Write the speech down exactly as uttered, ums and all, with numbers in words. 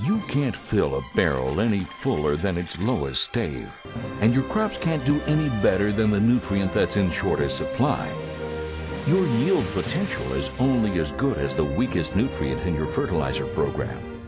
You can't fill a barrel any fuller than its lowest stave, and your crops can't do any better than the nutrient that's in shortest supply. Your yield potential is only as good as the weakest nutrient in your fertilizer program.